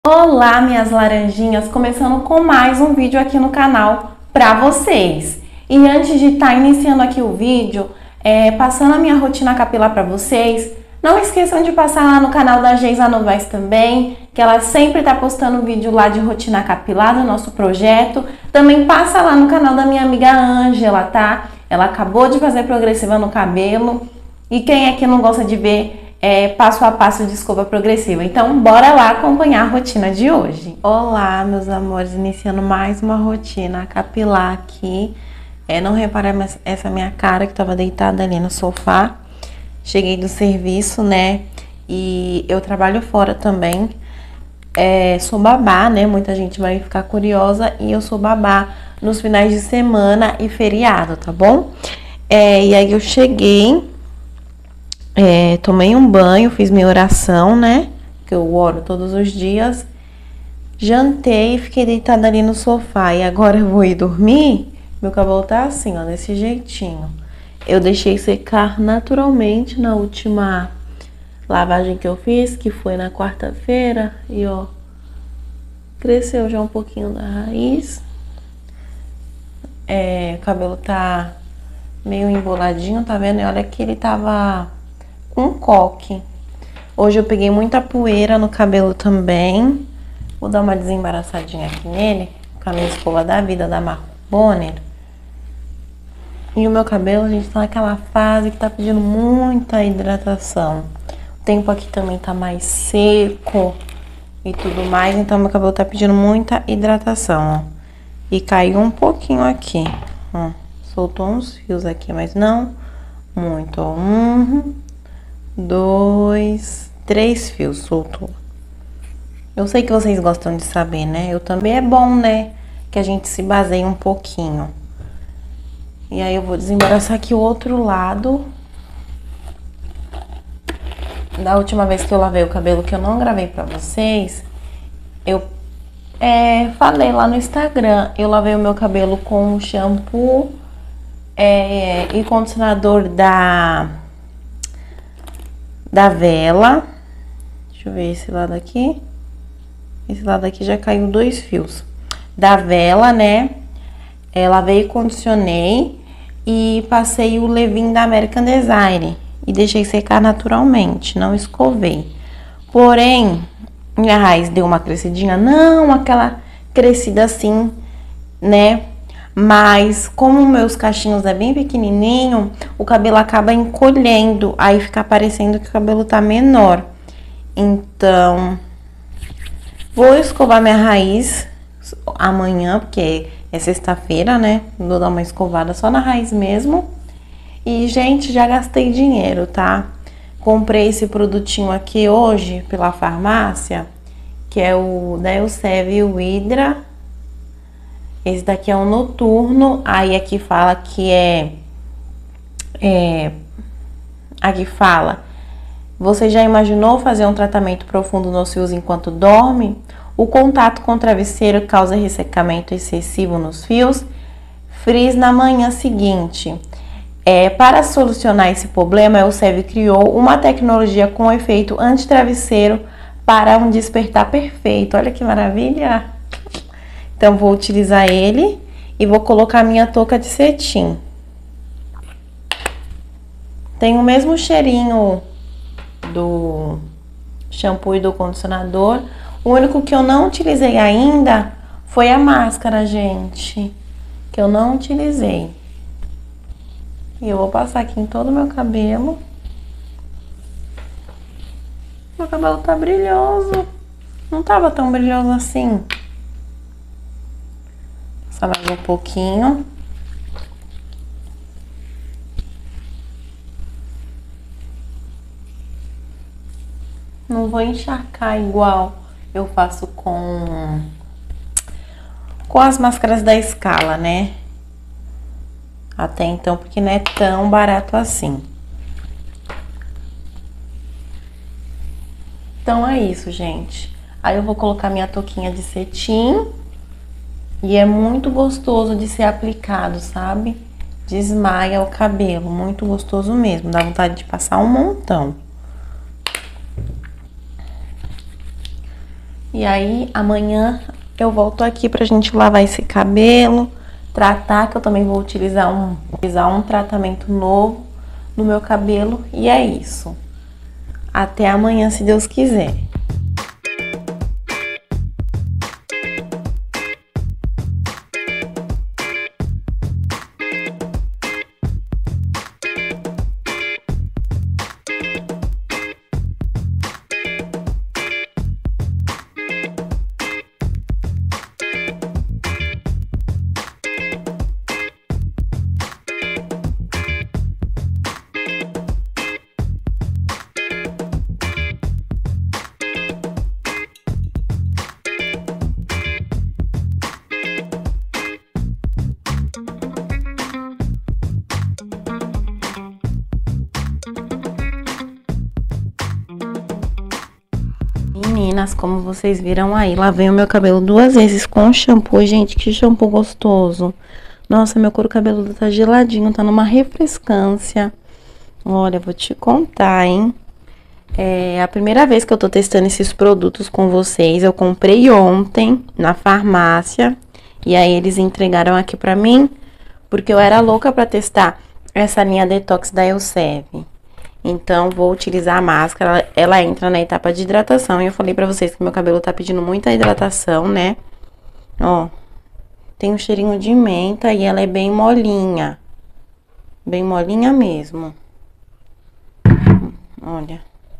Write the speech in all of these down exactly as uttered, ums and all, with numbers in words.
Olá, minhas laranjinhas, começando com mais um vídeo aqui no canal pra vocês. E antes de estar iniciando aqui o vídeo, é, passando a minha rotina capilar pra vocês, não esqueçam de passar lá no canal da Geisa Novaes também, que ela sempre tá postando vídeo lá de rotina capilar do nosso projeto. Também passa lá no canal da minha amiga Ângela, tá? Ela acabou de fazer progressiva no cabelo. E quem é que não gosta de ver É, passo a passo de escova progressiva? Então, bora lá acompanhar a rotina de hoje. Olá, meus amores, iniciando mais uma rotina capilar aqui. É, não reparem mais essa minha cara que tava deitada ali no sofá. Cheguei do serviço, né? E eu trabalho fora também. É, sou babá, né? Muita gente vai ficar curiosa. E eu sou babá nos finais de semana e feriado, tá bom? É, e aí eu cheguei... É, tomei um banho, fiz minha oração, né? Que eu oro todos os dias. Jantei e fiquei deitada ali no sofá. E agora eu vou ir dormir. Meu cabelo tá assim, ó, desse jeitinho. Eu deixei secar naturalmente na última lavagem que eu fiz, que foi na quarta-feira. E ó, cresceu já um pouquinho da raiz. É, o cabelo tá meio emboladinho, tá vendo? E olha que ele tava... um coque. Hoje eu peguei muita poeira no cabelo também. Vou dar uma desembaraçadinha aqui nele com a minha escova da vida da Marco Bonner. E o meu cabelo, a gente tá naquela fase que tá pedindo muita hidratação. O tempo aqui também tá mais seco e tudo mais, então meu cabelo tá pedindo muita hidratação, ó. E caiu um pouquinho aqui, ó. Soltou uns fios aqui, mas não muito, ó. Um... dois, três fios soltou. Eu sei que vocês gostam de saber, né? Eu também, é bom, né? Que a gente se baseie um pouquinho. E aí eu vou desembaraçar aqui o outro lado. Da última vez que eu lavei o cabelo, que eu não gravei pra vocês, eu é, falei lá no Instagram. Eu lavei o meu cabelo com shampoo é, e condicionador da... da Vela. Deixa eu ver esse lado aqui. Esse lado aqui já caiu dois fios. Da Vela, né? É, lavei e condicionei. E passei o leave-in da American Design. E deixei secar naturalmente, não escovei. Porém, minha raiz deu uma crescidinha. Não aquela crescida assim, né? Mas como meus cachinhos é bem pequenininho, o cabelo acaba encolhendo, aí fica parecendo que o cabelo tá menor. Então, vou escovar minha raiz amanhã, porque é sexta-feira, né? Vou dar uma escovada só na raiz mesmo. E, gente, já gastei dinheiro, tá? Comprei esse produtinho aqui hoje pela farmácia, que é o da Elseve Hydra. Esse daqui é um noturno, aí aqui fala que é, é... Aqui fala, você já imaginou fazer um tratamento profundo nos fios enquanto dorme? O contato com o travesseiro causa ressecamento excessivo nos fios? Frizz na manhã seguinte. É, para solucionar esse problema, a Elseve criou uma tecnologia com efeito anti-travesseiro para um despertar perfeito. Olha que maravilha! Então, vou utilizar ele e vou colocar minha touca de cetim. Tem o mesmo cheirinho do shampoo e do condicionador. O único que eu não utilizei ainda foi a máscara, gente. Que eu não utilizei. E eu vou passar aqui em todo o meu cabelo. Meu cabelo tá brilhoso. Não tava tão brilhoso assim. Mais um pouquinho. Não vou encharcar igual eu faço com com as máscaras da Scala, né? Até então, porque não é tão barato assim. Então é isso, gente. Aí eu vou colocar minha touquinha de cetim. E é muito gostoso de ser aplicado, sabe? Desmaia o cabelo, muito gostoso mesmo. Dá vontade de passar um montão. E aí, amanhã eu volto aqui pra gente lavar esse cabelo, tratar, que eu também vou utilizar um, utilizar um tratamento novo no meu cabelo. E é isso. Até amanhã, se Deus quiser. Meninas, como vocês viram aí, lavei o meu cabelo duas vezes com shampoo. Gente, que shampoo gostoso. Nossa, meu couro cabeludo tá geladinho, tá numa refrescância. Olha, vou te contar, hein? É a primeira vez que eu tô testando esses produtos com vocês. Eu comprei ontem na farmácia e aí eles entregaram aqui pra mim, porque eu era louca pra testar essa linha Detox da Elseve. Então, vou utilizar a máscara, ela, ela entra na etapa de hidratação. E eu falei pra vocês que meu cabelo tá pedindo muita hidratação, né? Ó, tem um cheirinho de menta e ela é bem molinha. Bem molinha mesmo. Olha.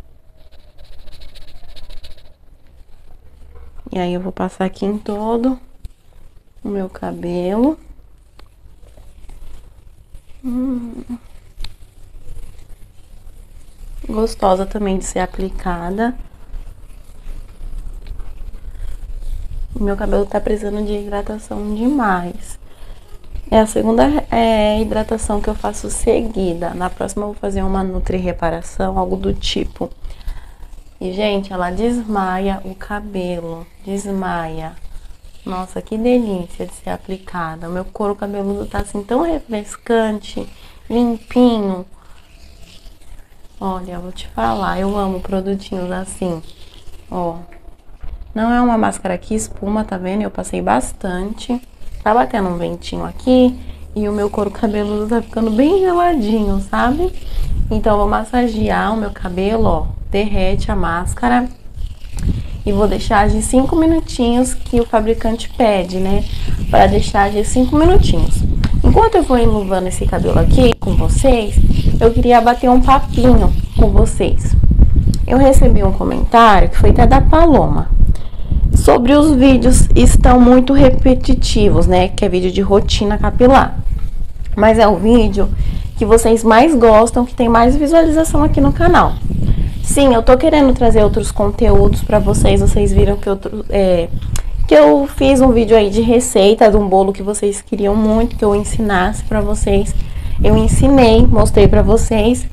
E aí, eu vou passar aqui em todo o meu cabelo. Hum... Gostosa também de ser aplicada. O meu cabelo tá precisando de hidratação demais. É a segunda é, hidratação que eu faço seguida. Na próxima eu vou fazer uma nutri reparação, algo do tipo. E, gente, ela desmaia o cabelo. Desmaia. Nossa, que delícia de ser aplicada. O meu couro cabeludo tá assim tão refrescante, limpinho. Olha, eu vou te falar, eu amo produtinhos assim, ó. Não é uma máscara que espuma, tá vendo? Eu passei bastante. Tá batendo um ventinho aqui e o meu couro cabeludo tá ficando bem geladinho, sabe? Então, eu vou massagear o meu cabelo, ó. Derrete a máscara. E vou deixar de cinco minutinhos que o fabricante pede, né? Pra deixar de cinco minutinhos. Enquanto eu vou enluvando esse cabelo aqui com vocês, eu queria bater um papinho com vocês. Eu recebi um comentário, que foi até da Paloma, sobre os vídeos estão muito repetitivos, né? Que é vídeo de rotina capilar. Mas é o vídeo que vocês mais gostam, que tem mais visualização aqui no canal. Sim, eu tô querendo trazer outros conteúdos pra vocês. Vocês viram que eu... É, que eu fiz um vídeo aí de receita de um bolo que vocês queriam muito que eu ensinasse pra vocês. Eu ensinei, mostrei pra vocês.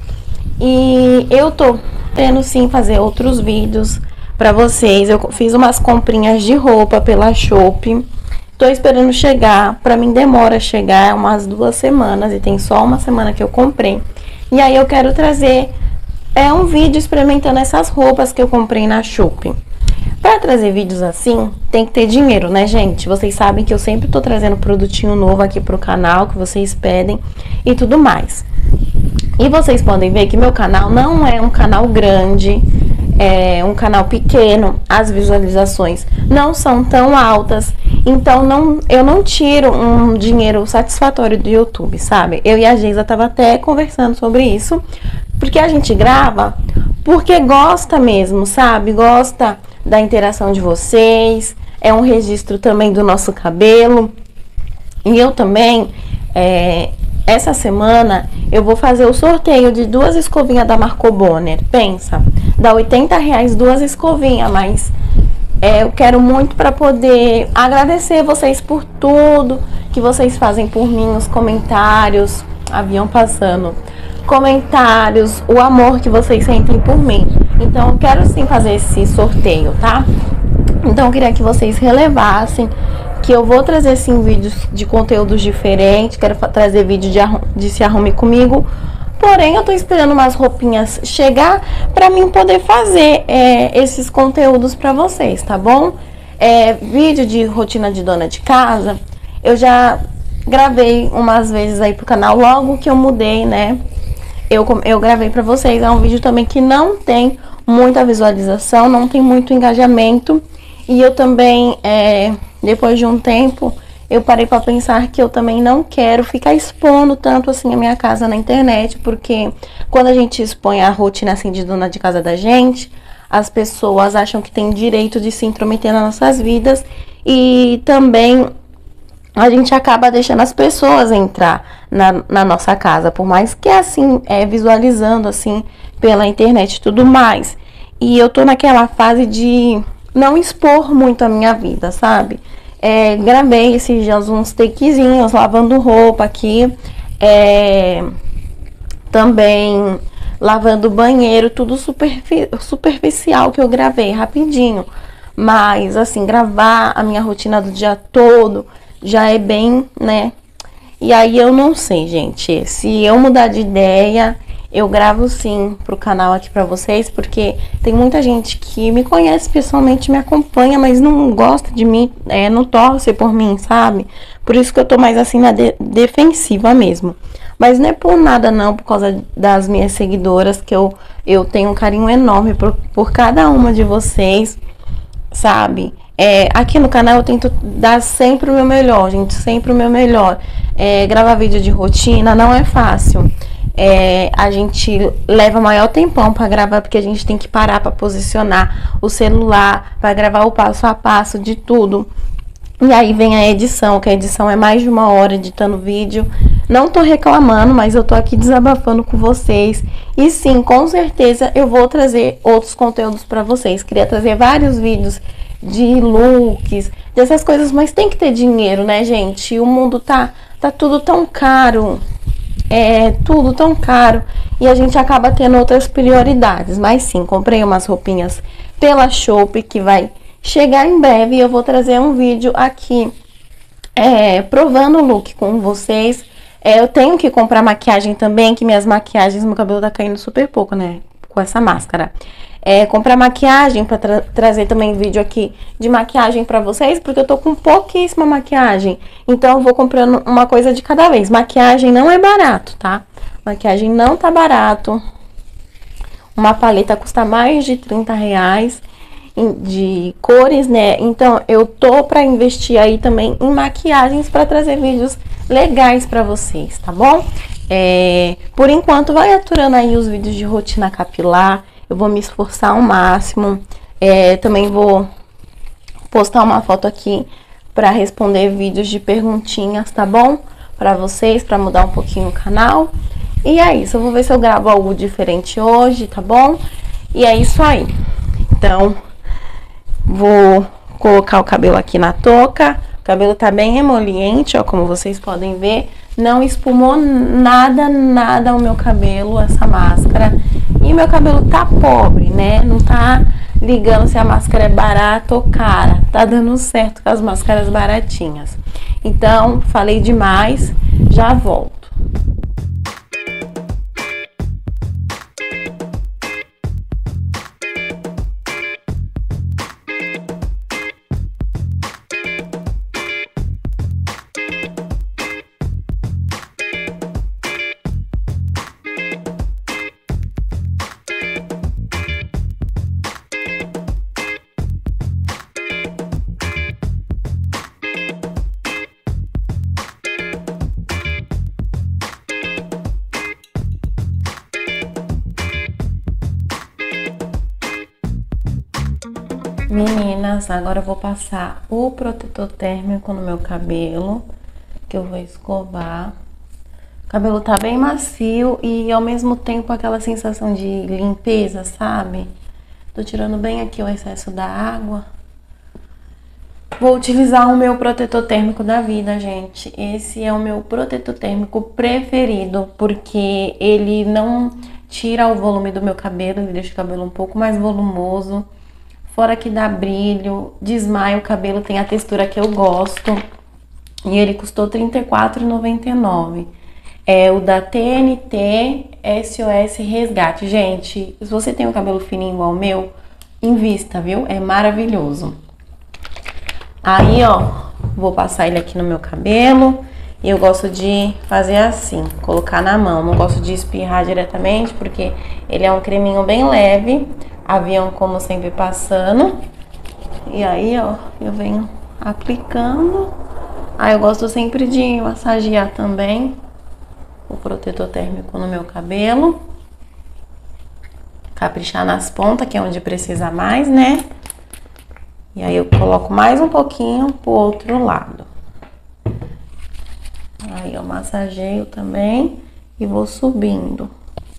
E eu tô querendo sim fazer outros vídeos pra vocês. Eu fiz umas comprinhas de roupa pela Shopee. Tô esperando chegar. Pra mim demora chegar umas duas semanas. E tem só uma semana que eu comprei. E aí eu quero trazer é, um vídeo experimentando essas roupas que eu comprei na Shopee. Pra trazer vídeos assim, tem que ter dinheiro, né, gente? Vocês sabem que eu sempre tô trazendo produtinho novo aqui pro canal, que vocês pedem e tudo mais. E vocês podem ver que meu canal não é um canal grande, é um canal pequeno. As visualizações não são tão altas, então não, eu não tiro um dinheiro satisfatório do YouTube, sabe? Eu e a Geisa tava até conversando sobre isso, porque a gente grava porque gosta mesmo, sabe? Gosta da interação de vocês, é um registro também do nosso cabelo. E eu também, é, essa semana, eu vou fazer o sorteio de duas escovinhas da Marco Bonner. Pensa, dá oitenta reais duas escovinhas, mas é, eu quero muito para poder agradecer vocês por tudo que vocês fazem por mim, os comentários, avião passando, comentários, o amor que vocês sentem por mim. Então, eu quero sim fazer esse sorteio, tá? Então, eu queria que vocês relevassem que eu vou trazer sim vídeos de conteúdos diferentes. Quero trazer vídeo de, de Se Arrume Comigo Porém, eu tô esperando umas roupinhas chegar pra mim poder fazer é, esses conteúdos pra vocês, tá bom? É, vídeo de rotina de dona de casa, eu já gravei umas vezes aí pro canal logo que eu mudei, né? Eu, eu gravei pra vocês, é um vídeo também que não tem muita visualização, não tem muito engajamento. E eu também, é, depois de um tempo, eu parei pra pensar que eu também não quero ficar expondo tanto assim a minha casa na internet, porque quando a gente expõe a rotina assim de dona de casa da gente, as pessoas acham que tem direito de se intrometer nas nossas vidas e também a gente acaba deixando as pessoas entrar na, na nossa casa, por mais que assim, é, visualizando assim pela internet e tudo mais. E eu tô naquela fase de não expor muito a minha vida, sabe? É, gravei esses dias uns takezinhos lavando roupa aqui, é, também lavando o banheiro, tudo superfi superficial que eu gravei rapidinho. Mas assim, gravar a minha rotina do dia todo já é bem, né? E aí eu não sei, gente, se eu mudar de ideia, eu gravo sim pro canal aqui pra vocês, porque tem muita gente que me conhece pessoalmente, me acompanha, mas não gosta de mim, é, não torce por mim, sabe? Por isso que eu tô mais assim na de defensiva mesmo. Mas não é por nada não, por causa das minhas seguidoras, que eu, eu tenho um carinho enorme por, por cada uma de vocês, sabe? É, aqui no canal eu tento dar sempre o meu melhor, gente, sempre o meu melhor. É, gravar vídeo de rotina não é fácil. É, a gente leva maior tempão para gravar, porque a gente tem que parar para posicionar o celular, para gravar o passo a passo de tudo. E aí vem a edição, que a edição é mais de uma hora editando vídeo. Não tô reclamando, mas eu tô aqui desabafando com vocês. E sim, com certeza eu vou trazer outros conteúdos para vocês. Queria trazer vários vídeos de looks, dessas coisas, mas tem que ter dinheiro, né, gente? O mundo tá, tá tudo tão caro. É tudo tão caro e a gente acaba tendo outras prioridades. Mas sim, comprei umas roupinhas pela Shopee que vai chegar em breve e eu vou trazer um vídeo aqui é, provando o look com vocês. É, eu tenho que comprar maquiagem também, que minhas maquiagens, meu cabelo tá caindo super pouco, né, com essa máscara. É, comprar maquiagem para tra trazer também vídeo aqui de maquiagem para vocês, porque eu tô com pouquíssima maquiagem. Então eu vou comprando uma coisa de cada vez. Maquiagem não é barato, tá? Maquiagem não tá barato. Uma paleta custa mais de trinta reais de cores, né? Então eu tô para investir aí também em maquiagens para trazer vídeos legais para vocês, tá bom? É, por enquanto vai aturando aí os vídeos de rotina capilar. Eu vou me esforçar ao máximo. É, também vou postar uma foto aqui para responder vídeos de perguntinhas, tá bom? Para vocês, para mudar um pouquinho o canal. E é isso, eu vou ver se eu gravo algo diferente hoje, tá bom? E é isso aí. Então, vou colocar o cabelo aqui na touca. O cabelo tá bem emoliente, ó, como vocês podem ver. Não espumou nada, nada o meu cabelo, essa máscara. E meu cabelo tá pobre, né? Não tá ligando se a máscara é barata ou cara. Tá dando certo com as máscaras baratinhas. Então, falei demais, já volto. Meninas, agora eu vou passar o protetor térmico no meu cabelo, que eu vou escovar. O cabelo tá bem macio e ao mesmo tempo aquela sensação de limpeza, sabe? Tô tirando bem aqui o excesso da água. Vou utilizar o meu protetor térmico da vida, gente. Esse é o meu protetor térmico preferido, porque ele não tira o volume do meu cabelo, ele deixa o cabelo um pouco mais volumoso. Fora que dá brilho, desmaia o cabelo, tem a textura que eu gosto. E ele custou trinta e quatro reais e noventa e nove centavos. É o da T N T S O S Resgate. Gente, se você tem um cabelo fininho igual o meu, invista, viu? É maravilhoso. Aí, ó, vou passar ele aqui no meu cabelo. E eu gosto de fazer assim, colocar na mão. Não gosto de espirrar diretamente, porque ele é um creminho bem leve. Avião, como sempre, passando. E aí, ó, eu venho aplicando. Aí eu gosto sempre de massagear também o protetor térmico no meu cabelo. Caprichar nas pontas, que é onde precisa mais, né? E aí eu coloco mais um pouquinho pro outro lado. Aí eu massageio também e vou subindo.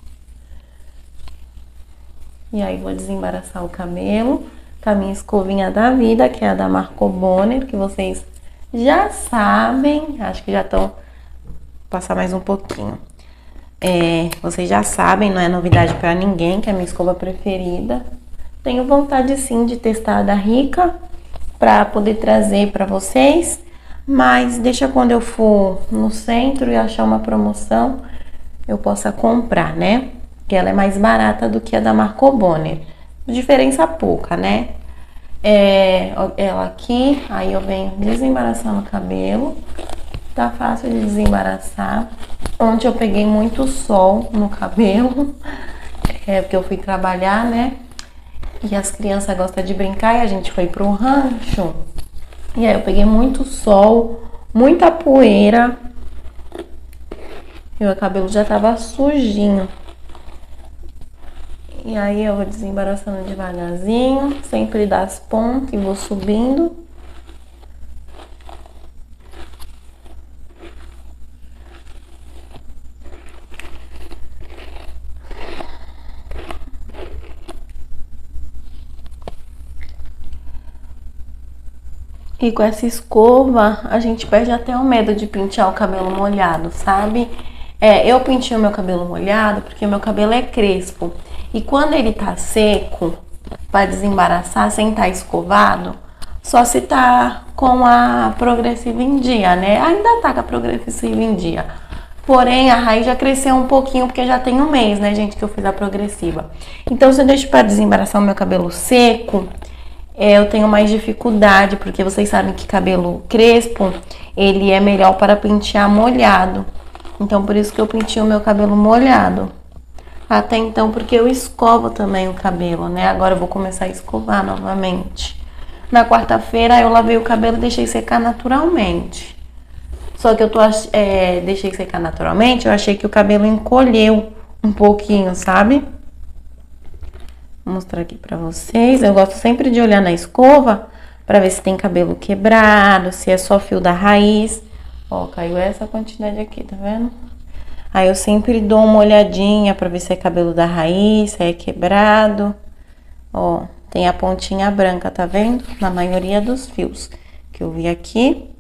E aí vou desembaraçar o cabelo com a minha escovinha da vida, que é a da Marco Bonner, que vocês já sabem. Acho que já estão... Vou passar mais um pouquinho. É, vocês já sabem, não é novidade pra ninguém, que é a minha escova preferida. Tenho vontade sim de testar a da Rica pra poder trazer pra vocês, mas deixa quando eu for no centro e achar uma promoção, eu possa comprar, né? Que ela é mais barata do que a da Marco Bonner. Diferença pouca, né? É, ela aqui, aí eu venho desembaraçando o cabelo. Tá fácil de desembaraçar. Ontem eu peguei muito sol no cabelo, é porque eu fui trabalhar, né? E as crianças gostam de brincar e a gente foi pro rancho. E aí eu peguei muito sol, muita poeira. E meu cabelo já tava sujinho. E aí eu vou desembaraçando devagarzinho, sempre das pontas e vou subindo. E com essa escova, a gente perde até o medo de pentear o cabelo molhado, sabe? É, eu penteo meu cabelo molhado porque meu cabelo é crespo. E quando ele tá seco, para desembaraçar sem estar escovado, só se tá com a progressiva em dia, né? Ainda tá com a progressiva em dia. Porém, a raiz já cresceu um pouquinho, porque já tem um mês, né, gente, que eu fiz a progressiva. Então, se eu deixo para desembaraçar o meu cabelo seco, é, eu tenho mais dificuldade, porque vocês sabem que cabelo crespo, ele é melhor para pentear molhado. Então, por isso que eu penteo o meu cabelo molhado. Até então, porque eu escovo também o cabelo, né? Agora eu vou começar a escovar novamente. Na quarta-feira eu lavei o cabelo e deixei secar naturalmente. Só que eu tô, é, deixei secar naturalmente, eu achei que o cabelo encolheu um pouquinho, sabe? Vou mostrar aqui pra vocês. Eu gosto sempre de olhar na escova pra ver se tem cabelo quebrado, se é só fio da raiz. Ó, caiu essa quantidade aqui, tá vendo? Aí eu sempre dou uma olhadinha pra ver se é cabelo da raiz, se é quebrado. Ó, tem a pontinha branca, tá vendo? Na maioria dos fios que eu vi aqui.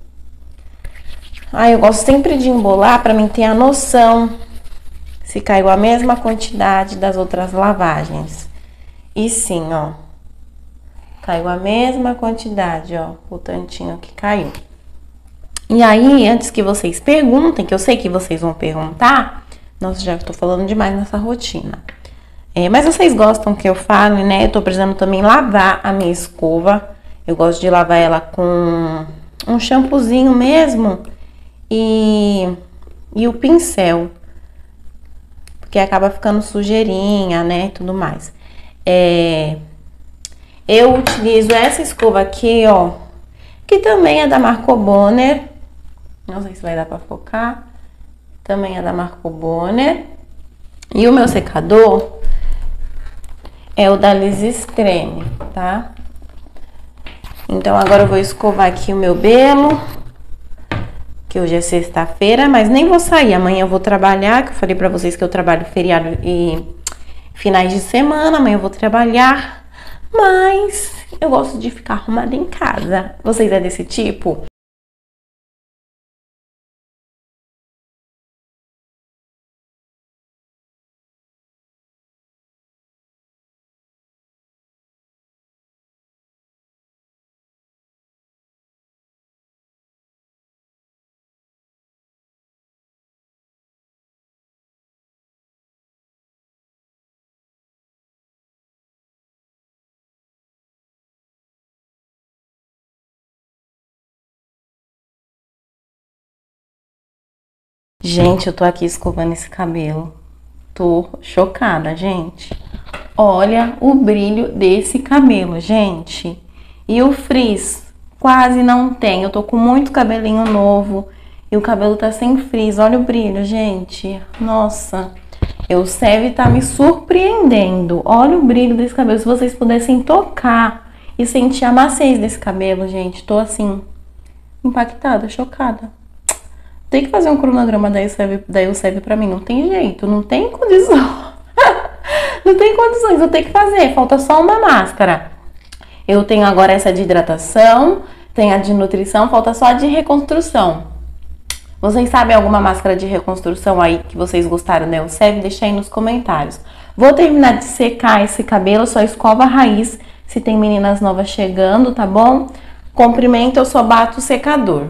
Aí eu gosto sempre de embolar pra mim ter a noção se caiu a mesma quantidade das outras lavagens. E sim, ó, caiu a mesma quantidade, ó, o tantinho que caiu. E aí, antes que vocês perguntem, que eu sei que vocês vão perguntar, nossa, já tô falando demais nessa rotina. É, mas vocês gostam que eu fale, né? Eu tô precisando também lavar a minha escova. Eu gosto de lavar ela com um shampoozinho mesmo e, e o pincel. Porque acaba ficando sujeirinha, né? E tudo mais. É, eu utilizo essa escova aqui, ó, que também é da Marco Bonner. Não sei se vai dar pra focar. Também é da Marco Bonner. E o meu secador é o da Liz Extreme, tá? Então agora eu vou escovar aqui o meu belo, que hoje é sexta-feira, mas nem vou sair. Amanhã eu vou trabalhar, que eu falei pra vocês que eu trabalho feriado e finais de semana. Amanhã eu vou trabalhar, mas eu gosto de ficar arrumada em casa. Vocês é desse tipo? Gente, eu tô aqui escovando esse cabelo. Tô chocada, gente. Olha o brilho desse cabelo, gente. E o frizz quase não tem. Eu tô com muito cabelinho novo e o cabelo tá sem frizz. Olha o brilho, gente. Nossa, Elseve tá me surpreendendo. Olha o brilho desse cabelo. Se vocês pudessem tocar e sentir a maciez desse cabelo, gente. Tô assim, impactada, chocada. Tem que fazer um cronograma da Elseve, da Elseve pra mim. Não tem jeito, não tem condição. Não tem condições, eu tenho que fazer. Falta só uma máscara. Eu tenho agora essa de hidratação, tem a de nutrição, falta só a de reconstrução. Vocês sabem alguma máscara de reconstrução aí que vocês gostaram da Elseve? Deixa aí nos comentários. Vou terminar de secar esse cabelo, só escova a raiz se tem meninas novas chegando, tá bom? Comprimento, eu só bato o secador.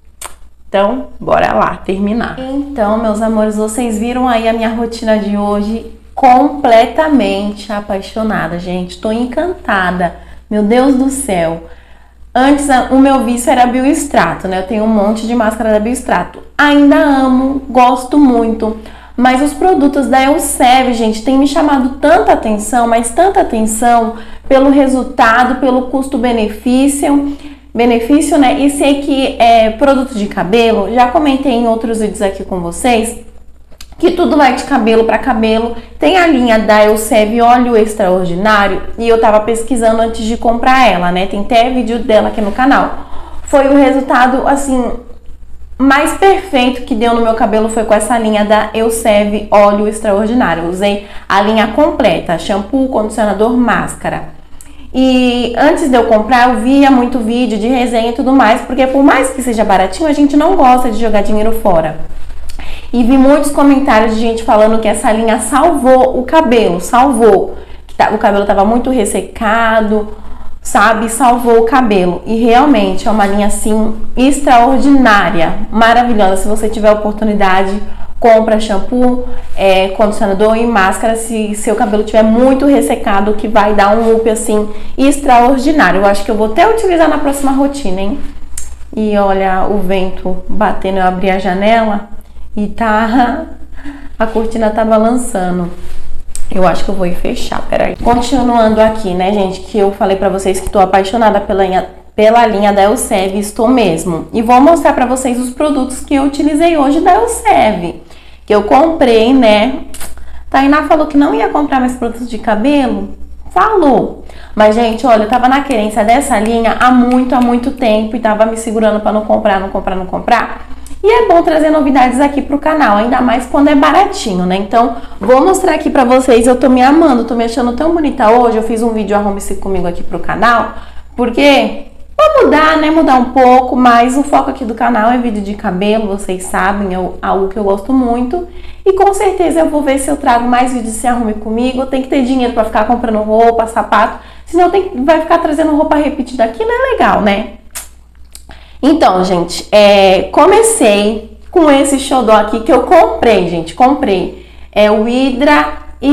Então, bora lá, terminar. Então, meus amores, vocês viram aí a minha rotina de hoje? Completamente apaixonada, gente. Tô encantada. Meu Deus do céu. Antes, o meu vício era Bioextrato, né? Eu tenho um monte de máscara da Bioextrato. Ainda amo, gosto muito. Mas os produtos da Elseve, gente, tem me chamado tanta atenção, mas tanta atenção pelo resultado, pelo custo-benefício. Benefício, né? E sei que é produto de cabelo, já comentei em outros vídeos aqui com vocês, que tudo vai de cabelo para cabelo. Tem a linha da Elseve Óleo Extraordinário e eu tava pesquisando antes de comprar ela, né? Tem até vídeo dela aqui no canal. Foi o resultado, assim, mais perfeito que deu no meu cabelo foi com essa linha da Elseve Óleo Extraordinário. Eu usei a linha completa, shampoo, condicionador, máscara. E antes de eu comprar, eu via muito vídeo de resenha e tudo mais, porque por mais que seja baratinho, a gente não gosta de jogar dinheiro fora. E vi muitos comentários de gente falando que essa linha salvou o cabelo, salvou. Que o cabelo tava muito ressecado, sabe? Salvou o cabelo. E realmente é uma linha, assim, extraordinária, maravilhosa. Se você tiver oportunidade, compra shampoo, é, condicionador e máscara se seu cabelo tiver muito ressecado, que vai dar um up, assim, extraordinário. Eu acho que eu vou até utilizar na próxima rotina, hein? E olha o vento batendo, eu abri a janela e tá... a cortina tá balançando. Eu acho que eu vou ir fechar, peraí. Continuando aqui, né, gente, que eu falei pra vocês que tô apaixonada pela linha, pela linha da Elseve, estou mesmo. E vou mostrar pra vocês os produtos que eu utilizei hoje da Elseve, que eu comprei, né? Tainá falou que não ia comprar mais produtos de cabelo. Falou. Mas, gente, olha, eu tava na querência dessa linha há muito, há muito tempo e tava me segurando pra não comprar, não comprar, não comprar. E é bom trazer novidades aqui pro canal, ainda mais quando é baratinho, né? Então, vou mostrar aqui pra vocês. Eu tô me amando, tô me achando tão bonita hoje. Eu fiz um vídeo Arrume-se Comigo aqui pro canal, porque... Vou mudar, né? Mudar um pouco, mas o foco aqui do canal é vídeo de cabelo, vocês sabem, é algo que eu gosto muito. E com certeza eu vou ver se eu trago mais vídeos de Se Arrume Comigo. Tem que ter dinheiro pra ficar comprando roupa, sapato, senão tem, vai ficar trazendo roupa repetida aqui, não é legal, né? Então, gente, é, comecei com esse xodó aqui que eu comprei, gente, comprei. É o Hidra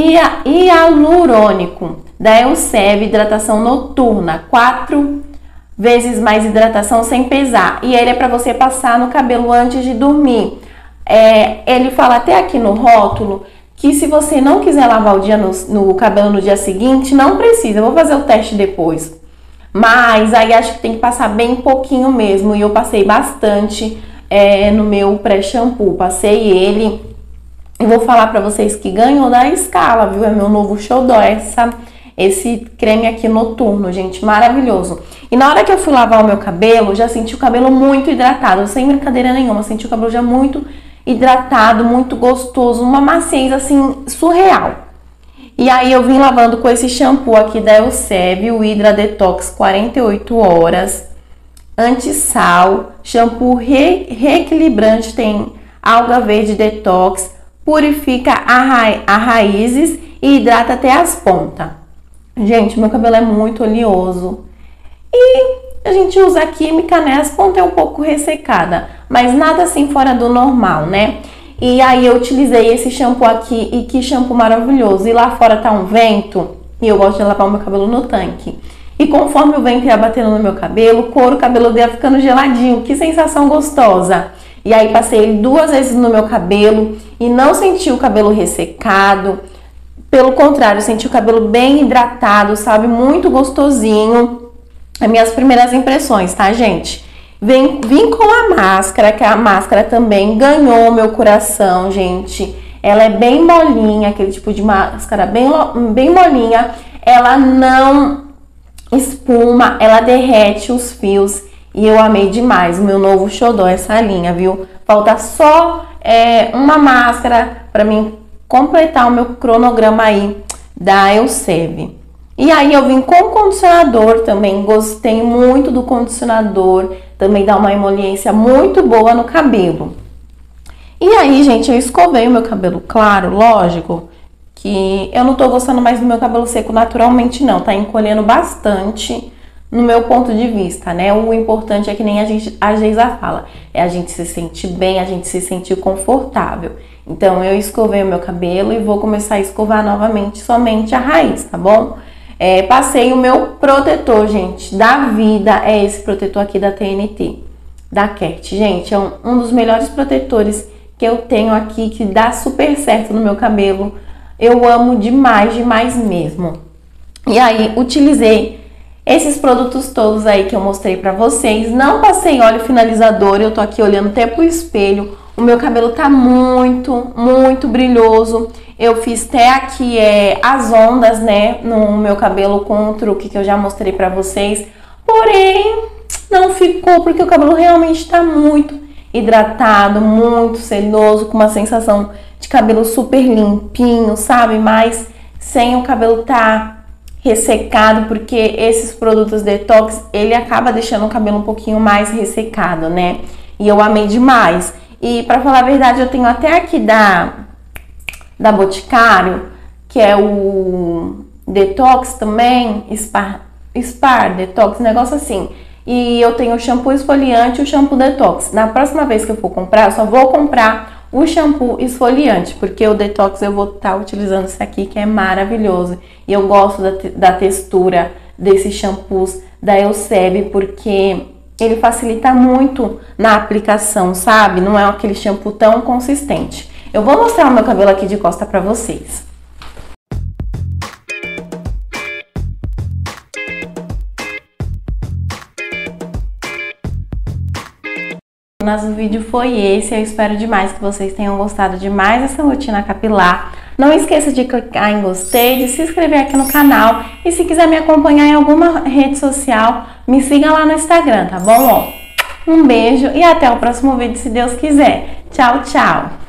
Hialurônico da Elseve, hidratação noturna, quatro vezes mais hidratação sem pesar. E ele é para você passar no cabelo antes de dormir. É, ele fala até aqui no rótulo que se você não quiser lavar o, dia no, no cabelo no dia seguinte, não precisa. Eu vou fazer o teste depois. Mas aí acho que tem que passar bem pouquinho mesmo. E eu passei bastante é, no meu pré-shampoo. Passei ele. E vou falar pra vocês que ganhou da Escala, viu? É meu novo xodó, essa, esse creme aqui noturno, gente, maravilhoso. E na hora que eu fui lavar o meu cabelo, já senti o cabelo muito hidratado, sem brincadeira nenhuma. Senti o cabelo já muito hidratado, muito gostoso, uma maciez, assim, surreal. E aí eu vim lavando com esse shampoo aqui da Elseve, o Hydra Detox quarenta e oito horas, anti-sal, shampoo re reequilibrante, tem alga verde detox, purifica a, ra a raízes e hidrata até as pontas. Gente, meu cabelo é muito oleoso e a gente usa química, né? As pontas é um pouco ressecada, mas nada assim fora do normal, né? E aí eu utilizei esse shampoo aqui e que shampoo maravilhoso. E lá fora tá um vento e eu gosto de lavar o meu cabelo no tanque. E conforme o vento ia batendo no meu cabelo, o couro cabeludo ia ficando geladinho. Que sensação gostosa! E aí passei ele duas vezes no meu cabelo e não senti o cabelo ressecado. Pelo contrário, senti o cabelo bem hidratado, sabe? Muito gostosinho. As minhas primeiras impressões, tá, gente? Vim, vim com a máscara, que a máscara também ganhou meu coração, gente. Ela é bem molinha, aquele tipo de máscara bem, bem molinha. Ela não espuma, ela derrete os fios. E eu amei demais o meu novo xodó, essa linha, viu? Falta só é, uma máscara pra mim completar o meu cronograma aí da Elseve. E aí eu vim com condicionador também, gostei muito do condicionador, também dá uma emoliência muito boa no cabelo. E aí, gente, eu escovei o meu cabelo, claro, lógico, que eu não tô gostando mais do meu cabelo seco naturalmente não, tá encolhendo bastante no meu ponto de vista, né? O importante é que nem a gente, a Geisa fala, é a gente se sentir bem, a gente se sentir confortável. Então eu escovei o meu cabelo e vou começar a escovar novamente somente a raiz, tá bom? É, passei o meu protetor, gente, da vida, é esse protetor aqui da T N T, da Cat. Gente, é um, um dos melhores protetores que eu tenho aqui, que dá super certo no meu cabelo. Eu amo demais, demais mesmo. E aí, utilizei esses produtos todos aí que eu mostrei pra vocês. Não passei óleo finalizador, eu tô aqui olhando até pro espelho. O meu cabelo tá muito, muito brilhoso. Eu fiz até aqui é, as ondas, né, no meu cabelo com um truque que eu já mostrei pra vocês. Porém, não ficou porque o cabelo realmente tá muito hidratado, muito sedoso, com uma sensação de cabelo super limpinho, sabe? Mas sem o cabelo tá ressecado, porque esses produtos detox, ele acaba deixando o cabelo um pouquinho mais ressecado, né? E eu amei demais. E pra falar a verdade, eu tenho até aqui da, da Boticário, que é o Detox também, Spar, Spar Detox, negócio assim. E eu tenho o shampoo esfoliante e o shampoo detox. Na próxima vez que eu for comprar, eu só vou comprar o shampoo esfoliante, porque o detox eu vou estar utilizando esse aqui, que é maravilhoso. E eu gosto da, da textura desses shampoos da Elseve, porque ele facilita muito na aplicação, sabe? Não é aquele shampoo tão consistente. Eu vou mostrar o meu cabelo aqui de costa pra vocês. Mas o vídeo foi esse, eu espero demais que vocês tenham gostado demais dessa rotina capilar. Não esqueça de clicar em gostei, de se inscrever aqui no canal e se quiser me acompanhar em alguma rede social, me siga lá no Instagram, tá bom? Um beijo e até o próximo vídeo, se Deus quiser. Tchau, tchau!